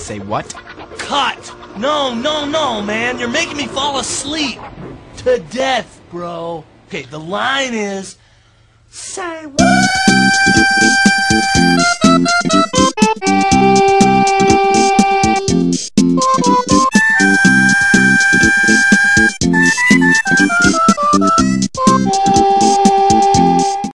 Say what? Cut! No, no, no, man. You're making me fall asleep. To death, bro. Okay, the line is... Say what?